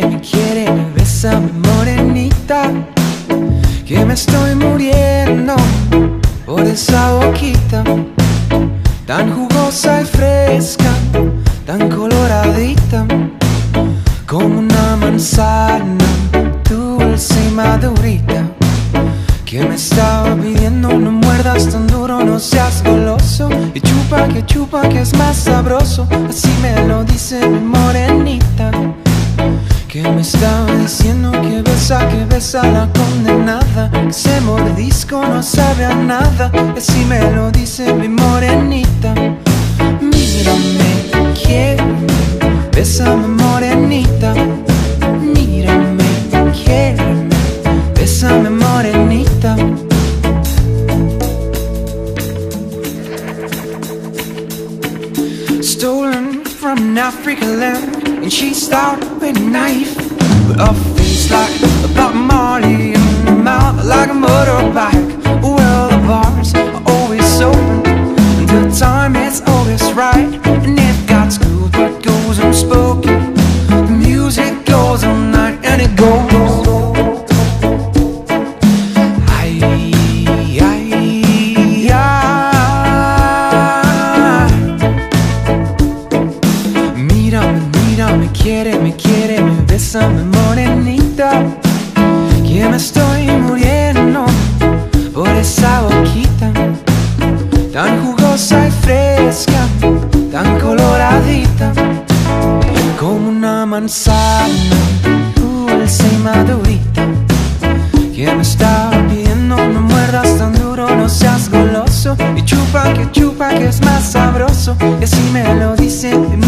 quiere, me besa, morenita, que me estoy muriendo por esa boquita tan jugosa y fresca, tan coloradita, como una manzana dulce y madurita, que me estaba pidiendo: no muerdas tan duro, no seas goloso, y chupa que es más sabroso. Así me lo dice mi morenita, que me estaba diciendo que besa la condenada, que ese mordisco no sabe a nada. Así me lo dice mi morenita. Mírame, quiéreme, bésame morenita. Mírame, quiéreme, bésame morenita. Stolen from an African land, and she started with a knife, with a face like a Bob Marley and a mouth like a motorbike. Well, the bars are always open, and the time is always right, and it got school but goes unspoken. The music goes all night and it goes. Me quiere, me besa, me morenita, que me estoy muriendo por esa boquita tan jugosa y fresca, tan coloradita, como una manzana dulce y madurita, que me estaba pidiendo: no muerdas tan duro, no seas goloso, y chupa que es más sabroso. Y así me lo dice